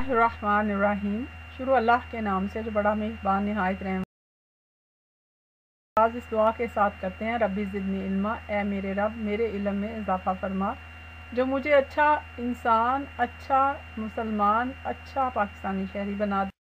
बिस्मिल्लाहिर्रहमानिर्रहीम। शुरू अल्लाह के नाम से जो बड़ा मेहरबान निहायत रहम। आज इस दुआ के साथ करते हैं, रब्बी ज़िदनी इल्मा, ए मेरे रब मेरे इल्म में इजाफ़ा फरमा, जो मुझे अच्छा इंसान, अच्छा मुसलमान, अच्छा पाकिस्तानी शहरी बना दे।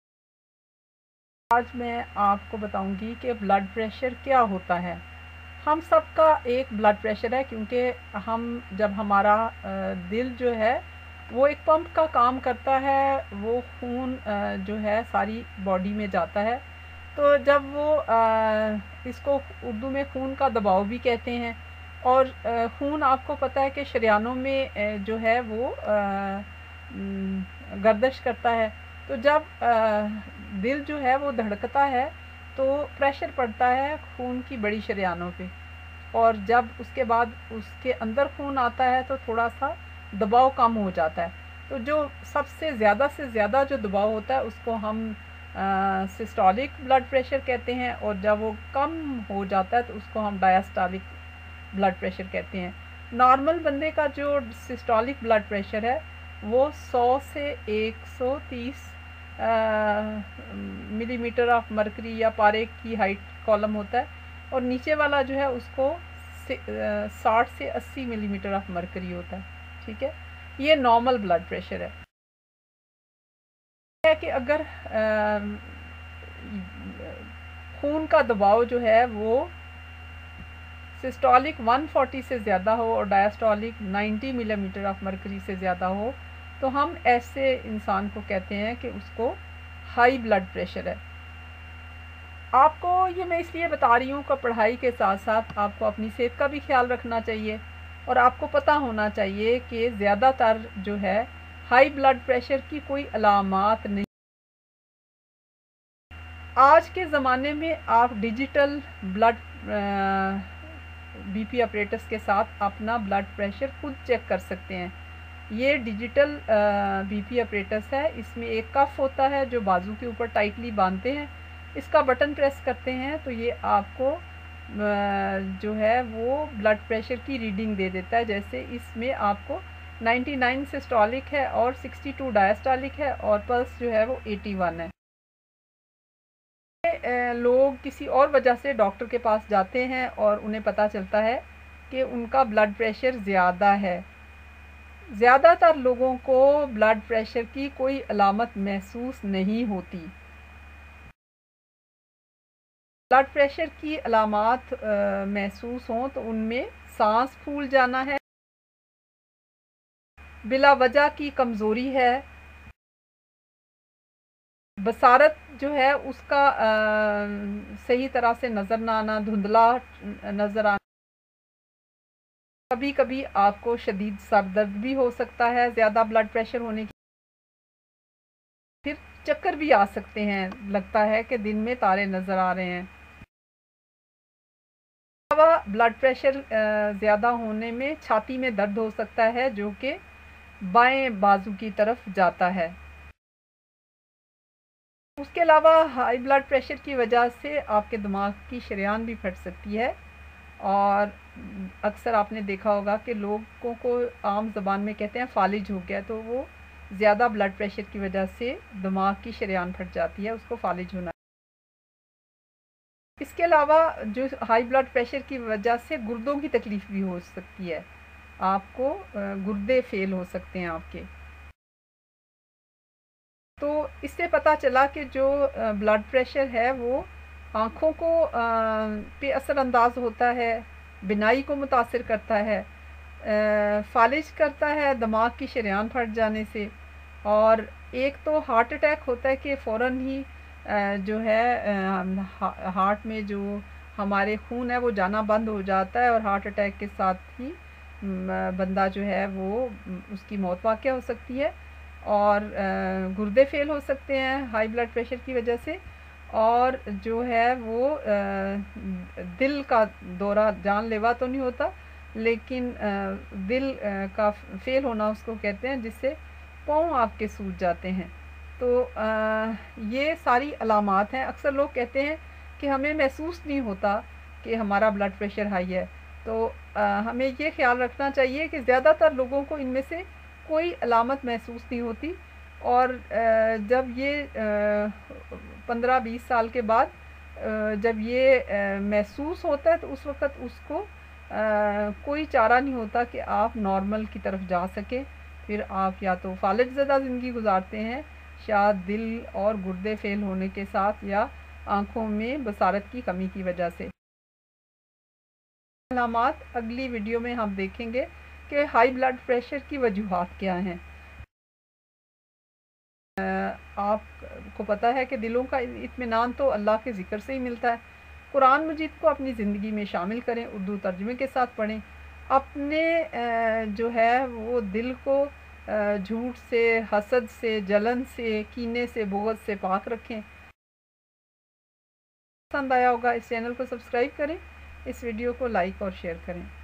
आज मैं आपको बताऊंगी कि ब्लड प्रेशर क्या होता है। हम सबका एक ब्लड प्रेशर है, क्योंकि हम जब हमारा दिल जो है वो एक पंप का काम करता है, वो खून जो है सारी बॉडी में जाता है। तो जब वो इसको उर्दू में खून का दबाव भी कहते हैं। और खून आपको पता है कि शरियानों में जो है वो गर्दिश करता है। तो जब दिल जो है वो धड़कता है तो प्रेशर पड़ता है खून की बड़ी शरियानों पे, और जब उसके बाद उसके अंदर खून आता है तो थोड़ा सा दबाव कम हो जाता है। तो जो सबसे ज़्यादा से ज़्यादा जो दबाव होता है उसको हम सिस्टोलिक ब्लड प्रेशर कहते हैं, और जब वो कम हो जाता है तो उसको हम डायस्टोलिक ब्लड प्रेशर कहते हैं। नॉर्मल बंदे का जो सिस्टोलिक ब्लड प्रेशर है वो 100 से 130 मिलीमीटर ऑफ मरकरी या पारे की हाइट कॉलम होता है, और नीचे वाला जो है उसको 60 से 80 मिलीमीटर ऑफ मरकरी होता है। ठीक है, ये नॉर्मल ब्लड प्रेशर है कि अगर खून का दबाव जो है वो सिस्टोलिक 140 से ज़्यादा हो और डायस्टोलिक 90 मिलीमीटर ऑफ मरकरी से ज़्यादा हो, तो हम ऐसे इंसान को कहते हैं कि उसको हाई ब्लड प्रेशर है। आपको ये मैं इसलिए बता रही हूँ कि पढ़ाई के साथ साथ आपको अपनी सेहत का भी ख्याल रखना चाहिए, और आपको पता होना चाहिए कि ज़्यादातर जो है हाई ब्लड प्रेशर की कोई अलामात नहीं। आज के ज़माने में आप डिजिटल ब्लड बीपी ऑपरेटर्स के साथ अपना ब्लड प्रेशर खुद चेक कर सकते हैं। ये डिजिटल बीपी ऑपरेटर्स है, इसमें एक कफ होता है जो बाजू के ऊपर टाइटली बांधते हैं। इसका बटन प्रेस करते हैं तो ये आपको जो है वो ब्लड प्रेशर की रीडिंग दे देता है। जैसे इसमें आपको 99 सिस्टोलिक है और 62 डायस्टोलिक है, और पल्स जो है वो 81 है। लोग किसी और वजह से डॉक्टर के पास जाते हैं और उन्हें पता चलता है कि उनका ब्लड प्रेशर ज़्यादा है। ज़्यादातर लोगों को ब्लड प्रेशर की कोई अलामत महसूस नहीं होती। ब्लड प्रेशर की अलामत महसूस हों तो उनमें सांस फूल जाना है, बिला वजह की कमज़ोरी है, बसारत जो है उसका सही तरह से नज़र ना आना, धुंधला नज़र आना, कभी कभी आपको शदीद सर दर्द भी हो सकता है ज़्यादा ब्लड प्रेशर होने की, फिर चक्कर भी आ सकते हैं, लगता है कि दिन में तारे नज़र आ रहे हैं। ब्लड प्रेशर ज़्यादा होने में छाती में दर्द हो सकता है जो कि बाएं बाजू की तरफ जाता है। उसके अलावा हाई ब्लड प्रेशर की वजह से आपके दिमाग की शरेयान भी फट सकती है, और अक्सर आपने देखा होगा कि लोगों को आम ज़बान में कहते हैं फालिज हो गया, तो वो ज़्यादा ब्लड प्रेशर की वजह से दिमाग की शरेयान फट जाती है, उसको फालिज होना। इसके अलावा जो हाई ब्लड प्रेशर की वजह से गुर्दों की तकलीफ़ भी हो सकती है, आपको गुर्दे फेल हो सकते हैं आपके। तो इससे पता चला कि जो ब्लड प्रेशर है वो आँखों को पे असरअंदाज होता है, बिनाई को मुतासिर करता है, फालिज करता है दिमाग की शरेयान फट जाने से, और एक तो हार्ट अटैक होता है कि फ़ौरन ही जो है हार्ट में जो हमारे खून है वो जाना बंद हो जाता है, और हार्ट अटैक के साथ ही बंदा जो है वो उसकी मौत वाक़या हो सकती है, और गुर्दे फेल हो सकते हैं हाई ब्लड प्रेशर की वजह से, और जो है वो दिल का दौरा जानलेवा तो नहीं होता, लेकिन दिल का फेल होना उसको कहते हैं, जिससे पाँव आपके सूज जाते हैं। तो ये सारी अलामात हैं। अक्सर लोग कहते हैं कि हमें महसूस नहीं होता कि हमारा ब्लड प्रेशर हाई है, तो हमें ये ख्याल रखना चाहिए कि ज़्यादातर लोगों को इनमें से कोई अलामत महसूस नहीं होती। और जब ये 15-20 साल के बाद जब ये महसूस होता है तो उस वक़्त उसको कोई चारा नहीं होता कि आप नॉर्मल की तरफ जा सकें। फिर आप या तो फालिज ज़दा ज़िंदगी गुजारते हैं, शायद दिल और गुर्दे फेल होने के साथ, या आँखों में बसारत की कमी की वजह से। अलामात अगली वीडियो में हम देखेंगे कि हाई ब्लड प्रेशर की वजूहात क्या हैं। आपको पता है कि दिलों का इत्मीनान तो अल्लाह के ज़िक्र से ही मिलता है। कुरान मजीद को अपनी ज़िंदगी में शामिल करें, उर्दू तर्जुमे के साथ पढ़ें। अपने जो है वो दिल को झूठ से, हसद से, जलन से, कीने से, बुग़्ज़ से पाक रखें। पसंद आया होगा इस चैनल को सब्सक्राइब करें, इस वीडियो को लाइक और शेयर करें।